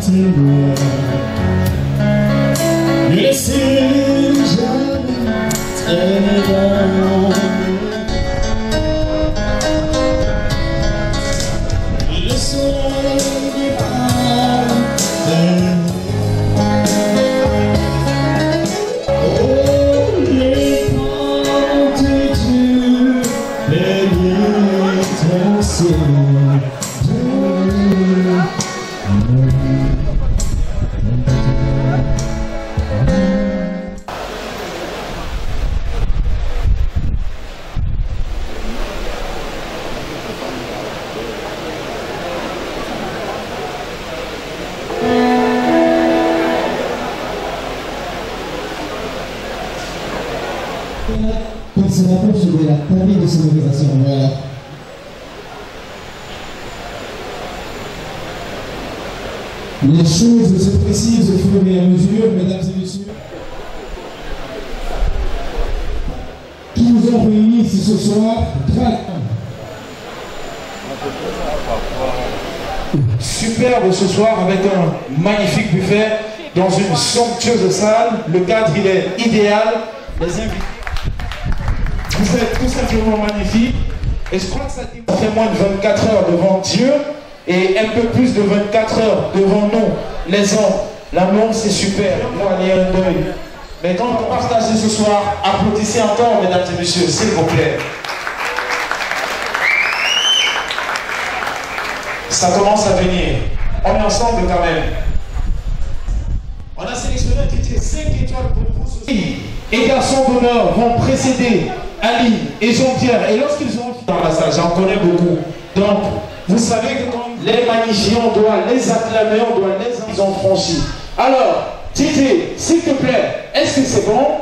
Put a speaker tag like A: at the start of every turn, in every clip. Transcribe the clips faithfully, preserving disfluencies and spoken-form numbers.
A: Seigneur. Laissez jamais traîner dans mon cœur. Le soleil n'est pas perdu. Oh, les portes du pénitencier.
B: Conservateur sur la permis de sonorisation. Voilà. Les choses se précisent au fur et à mesure, mesdames et messieurs, qui nous ont réunis ici ce soir.
C: Superbe ce soir avec un magnifique buffet dans une somptueuse salle. Le cadre il est idéal. Les invités, vous êtes tout simplement magnifiques. Et je crois que ça fait moins de vingt-quatre heures devant Dieu et un peu plus de vingt-quatre heures devant nous, les hommes. L'amour c'est super. Moi, il y a un deuil. Mais quand on partage ce soir, applaudissez encore, mesdames et messieurs, s'il vous plaît. Ça commence à venir. On est ensemble quand même. On a sélectionné un titre cinq étoiles pour vous ce soir. Et garçons d'honneur vont précéder Ali et Jean-Pierre. Et lorsqu'ils ont fini dans la salle, j'en connais beaucoup. Donc, vous savez que quand les magnifier, on doit les acclamer, on doit les... Ils ont franchi. Alors, Titi, s'il te plaît, est-ce que c'est bon?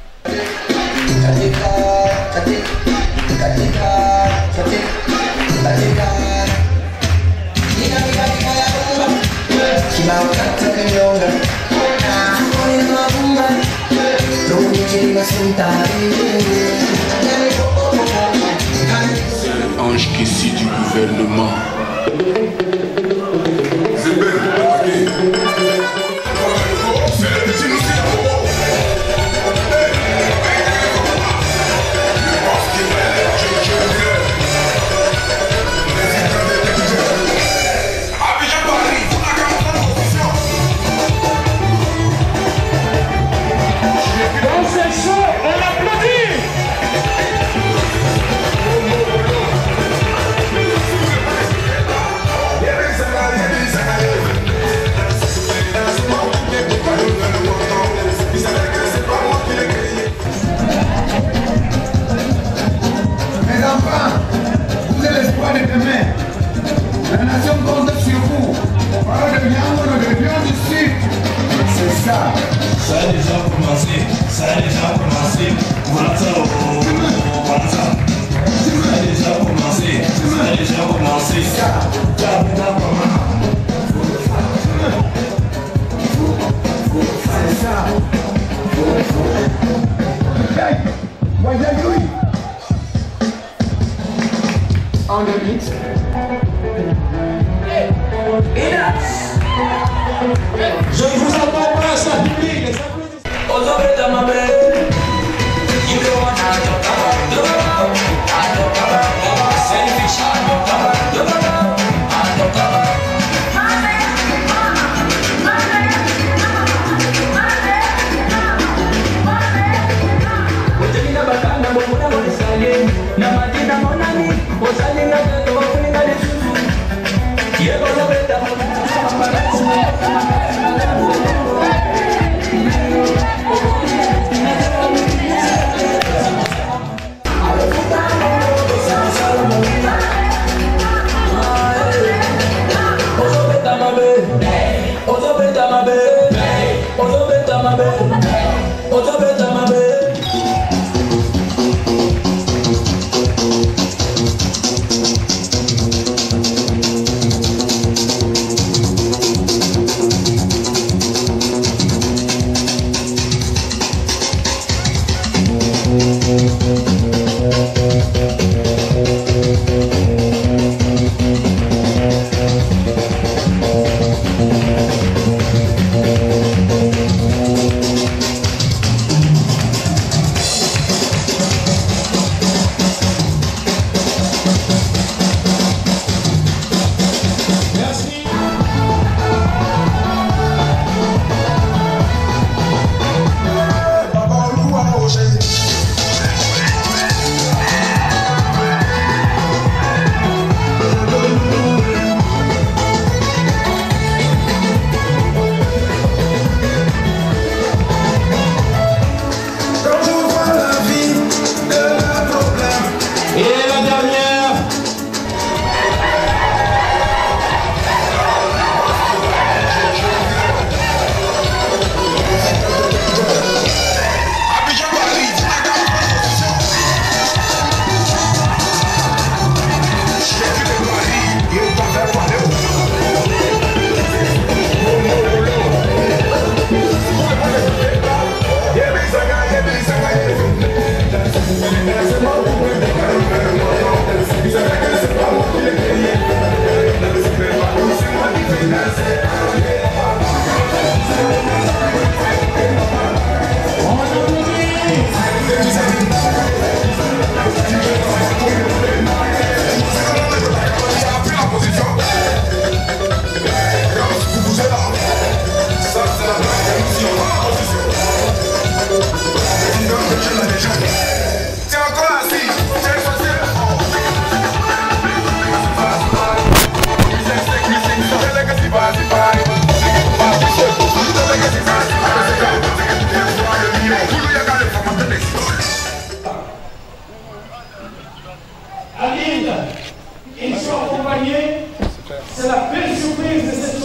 D: C'est l'ange qui suit du gouvernement.
E: La nation compte sur vous. Parole de Bianco, de Bianco du Sud. C'est ça.
F: Ça a déjà commencé. Ça a déjà commencé. Voilà ça. Voilà ça. Ça a déjà commencé. Ça a déjà commencé. Ça a déjà commencé.
E: C'est ça. Hey, voyez lui. On the beat.
C: Je ne vous entends pas, ça public, les applaudissements.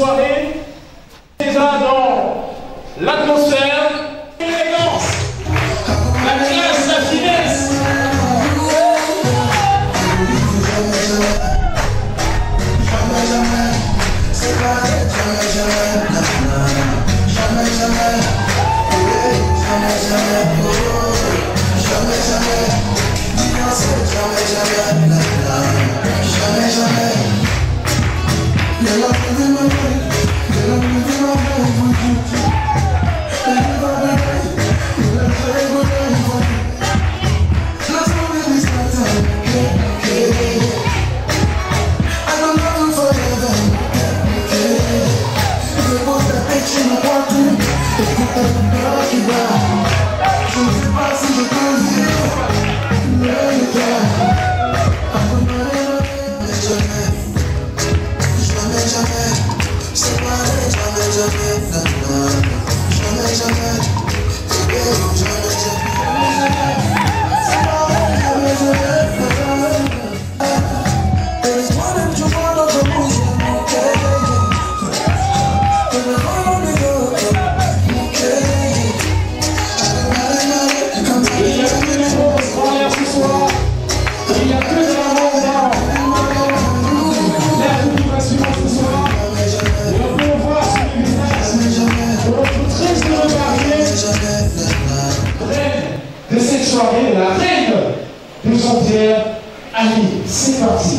C: soirée, déjà dans l'atmosphère, l'élégance, la classe, la finesse. De cette soirée, la reine de Jean-Pierre, Ali, c'est parti.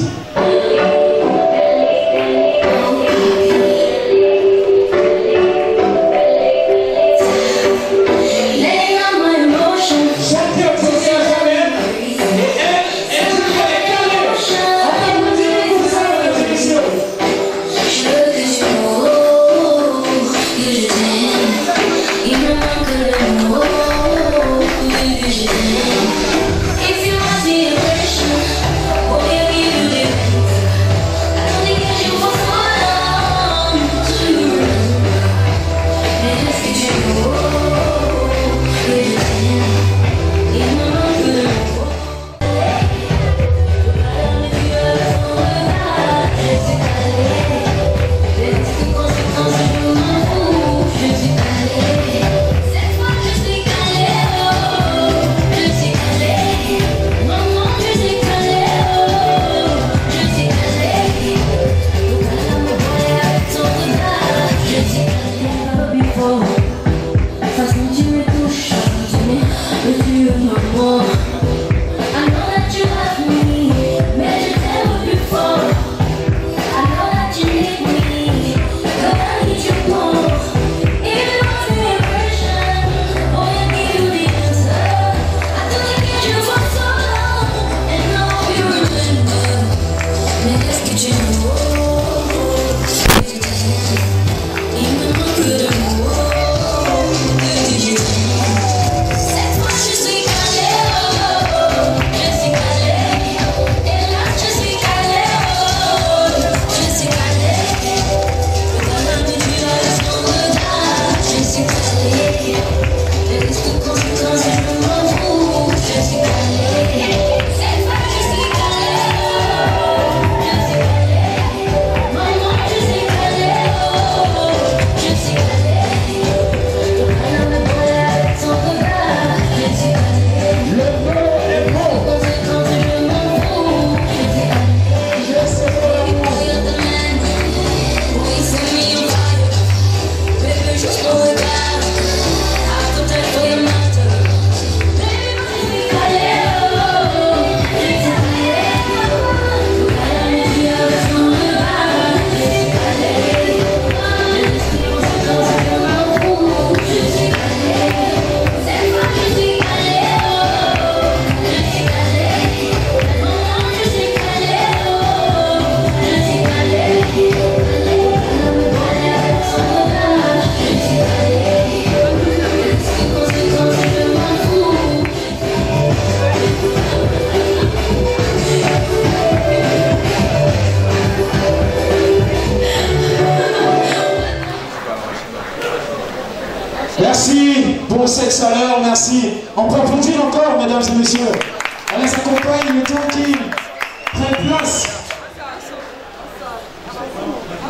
C: Merci pour cette chaleur, merci. On peut applaudir encore, mesdames et messieurs. Allez, s'accompagne, le temps qui prenne place.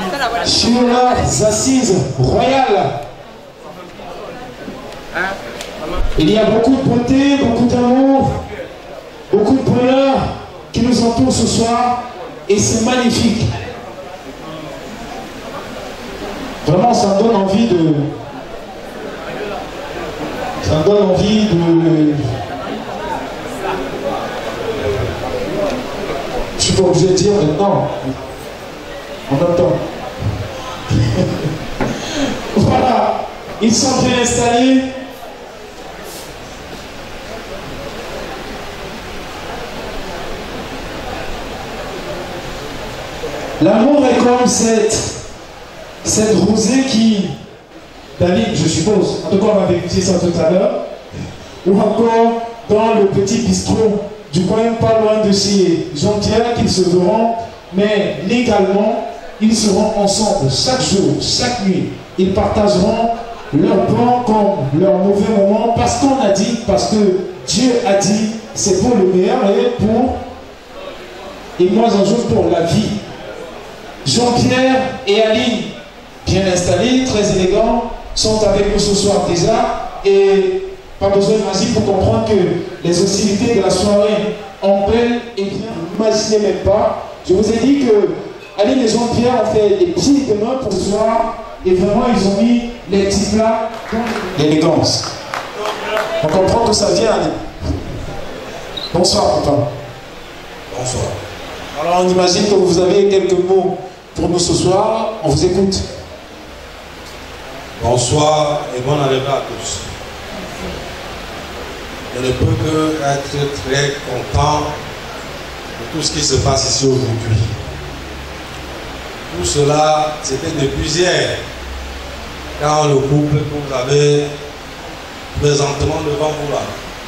C: sur les assises royales. Il y a beaucoup de beauté, beaucoup d'amour, beaucoup de bonheur qui nous entoure ce soir et c'est magnifique. Vraiment, ça me donne envie de... Ça me donne envie de... Je suis pas obligé de dire maintenant. En même temps. Voilà. Ils sont bien installés. L'amour est comme cette, cette rosée qui, David, je suppose, en tout cas on va vérifier ça tout à l'heure, ou encore dans le petit bistrot du coin, pas loin de ces Jean-Pierre qu'ils se verront, mais légalement, ils seront ensemble chaque jour, chaque nuit. Ils partageront leurs bons comme leurs mauvais moments, parce qu'on a dit, parce que Dieu a dit, c'est pour le meilleur et pour, et moi j'ajoute pour la vie. Jean-Pierre et Aline, bien installés, très élégants, sont avec nous ce soir déjà. Et pas besoin de magie pour comprendre que les hostilités de la soirée en belle et bien, n'imaginez même pas. Je vous ai dit que Aline et Jean-Pierre ont fait des pieds de main pour ce soir. Et vraiment, ils ont mis les petits plats dans l'élégance. On comprend que ça vient, Aline. Bonsoir, papa.
G: Bonsoir.
C: Alors, on imagine que vous avez quelques mots pour nous ce soir, on vous écoute.
G: Bonsoir et bonne arrivée à tous. Je ne peux que être très content de tout ce qui se passe ici aujourd'hui. Tout cela, c'était depuis hier, quand le couple que vous avez présentement devant vous là.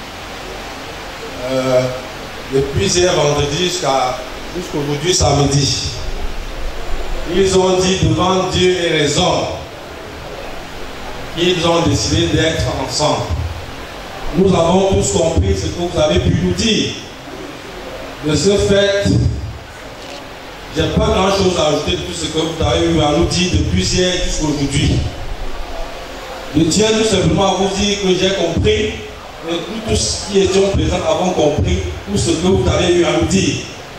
G: Euh, depuis hier vendredi jusqu'à jusqu'aujourd'hui samedi. Ils ont dit devant Dieu et les hommes qu'ils ont décidé d'être ensemble. Nous avons tous compris ce que vous avez pu nous dire. De ce fait, je n'ai pas grand chose à ajouter de tout ce que vous avez eu à nous dire depuis hier jusqu'à aujourd'hui. Je tiens tout simplement à vous dire que j'ai compris, et nous tous qui étions présents avons compris tout ce que vous avez eu à nous dire.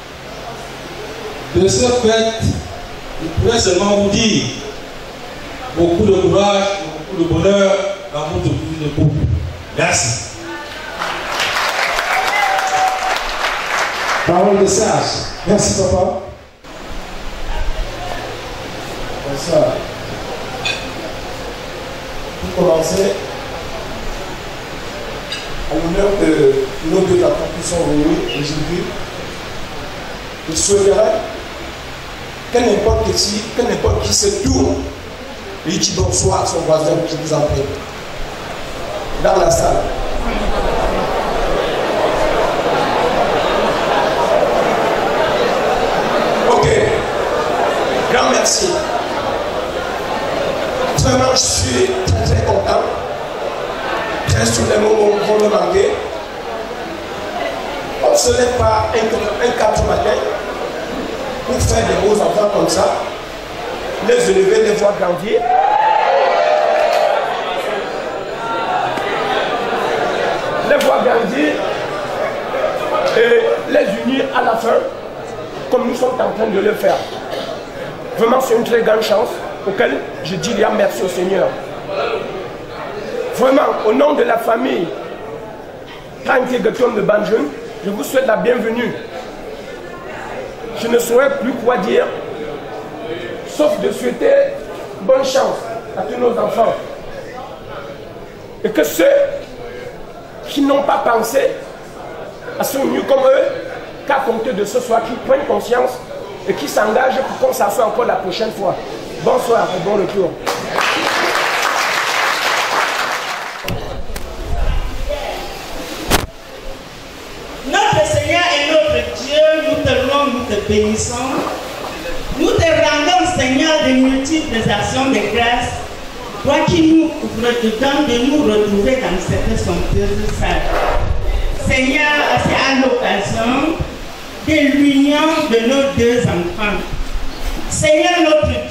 G: De ce fait, je pourrais seulement vous dire beaucoup de courage, beaucoup de bonheur dans votre vie de couple. Merci.
C: Parole de sage. Merci, papa. Bonsoir.
H: Pour commencer, à l'honneur de nos deux enfants qui sont venus aujourd'hui, je souhaiterais que n'importe qui, que n'importe qui se tourne et dit bonsoir à son voisin, je vous en prie, dans la salle. Ok, grand merci. Vraiment, je suis très très content. Très sur les mots vont me manquer. On ne se lève pas un quatre matin pour faire des beaux enfants comme ça, les élever, les voir grandir. Les voir grandir et les unir à la fin, comme nous sommes en train de le faire. Vraiment, c'est une très grande chance auquel je dis bien merci au Seigneur. Vraiment, au nom de la famille Tranquille Gaton de Banjun, je vous souhaite la bienvenue. Je ne saurais plus quoi dire, sauf de souhaiter bonne chance à tous nos enfants. Et que ceux qui n'ont pas pensé à ce mieux comme eux, qu'à compter de ce soir, qui prennent conscience et qui s'engagent pour qu'on s'assoie encore la prochaine fois. Bonsoir et bon retour.
I: Notre Seigneur et notre Dieu, nous te louons, nous te bénissons. Nous te rendons, Seigneur, de multiples actions de grâce. Toi qui nous donnes de nous retrouver dans cette somptueuse salle. Seigneur, c'est à l'occasion de l'union de nos deux enfants. Seigneur notre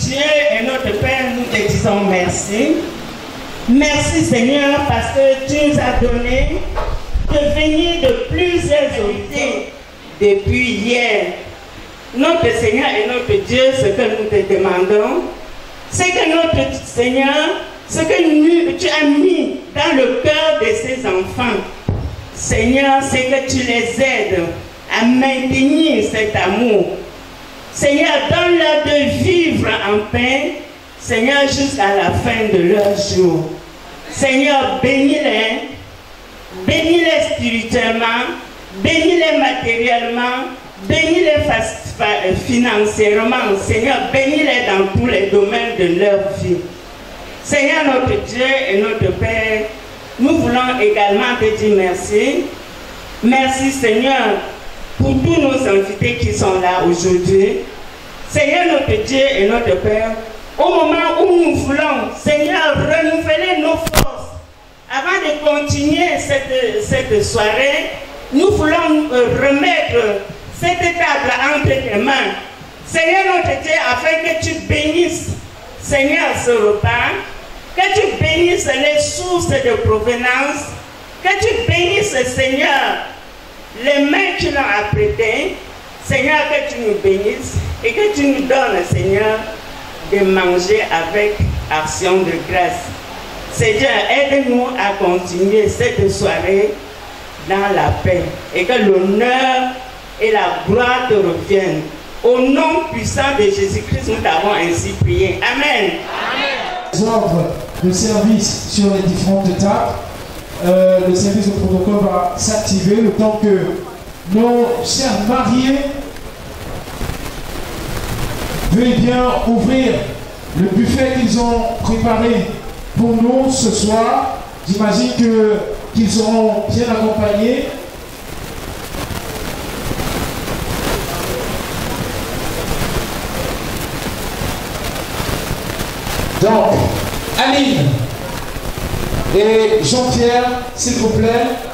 I: Dieu et notre Père, nous te disons merci. Merci Seigneur parce que tu nous as donné de venir de plusieurs invités depuis hier. Notre Seigneur et notre Dieu, ce que nous te demandons, c'est que notre Seigneur, ce que tu as mis dans le cœur de ces enfants, Seigneur, c'est que tu les aides à maintenir cet amour. Seigneur, donne-leur de vivre en paix, Seigneur, jusqu'à la fin de leur jour. Seigneur, bénis-les, bénis-les spirituellement, bénis-les matériellement, bénis-les financièrement. Seigneur, bénis-les dans tous les domaines de leur vie. Seigneur, notre Dieu et notre Père, nous voulons également te dire merci. Merci, Seigneur, pour tous nos invités qui sont là aujourd'hui. Seigneur, notre Dieu et notre Père, au moment où nous voulons, Seigneur, renouveler nos forces, avant de continuer cette, cette soirée, nous voulons remettre cette table entre tes mains. Seigneur, notre Dieu, afin que tu bénisses, Seigneur, ce repas, que tu bénisses les sources de provenance, que tu bénisses, Seigneur, les mains qui l'ont apprêtées. Seigneur, que tu nous bénisses et que tu nous donnes, Seigneur, de manger avec action de grâce. Seigneur, aide-nous à continuer cette soirée dans la paix et que l'honneur et la gloire te reviennent. Au nom puissant de Jésus-Christ, nous t'avons ainsi prié. Amen. Amen.
B: Les ordres de service sur les différentes tables. Euh, le service de protocole va s'activer le temps que nos chers mariés veuillent bien ouvrir le buffet qu'ils ont préparé pour nous ce soir. J'imagine que qu'ils seront bien accompagnés. Donc, Aline et Jean-Pierre, s'il vous plaît,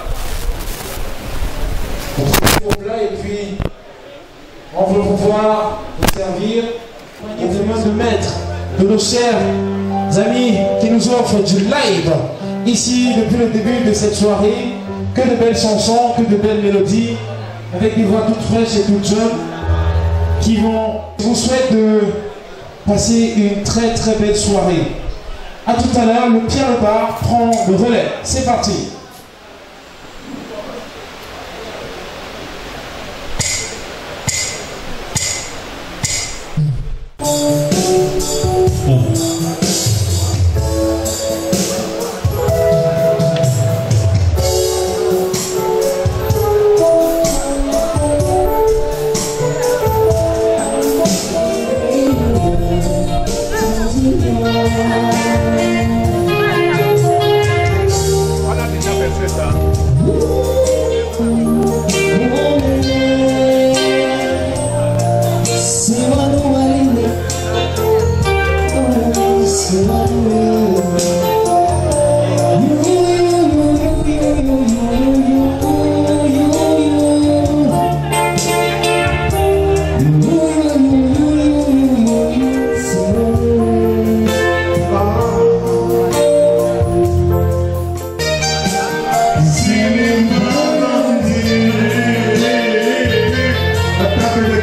B: s'il vous plaît, et puis on veut pouvoir vous servir. On demande de mettre de nos chers amis qui nous offrent du live ici depuis le début de cette soirée. Que de belles chansons, que de belles mélodies, avec des voix toutes fraîches et toutes jeunes qui vont. Je vous souhaite de passer une très très belle soirée. A tout à l'heure, le Pierre Bar prend le relais. C'est parti.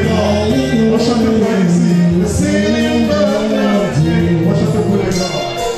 E: Moi, je te pour les gars.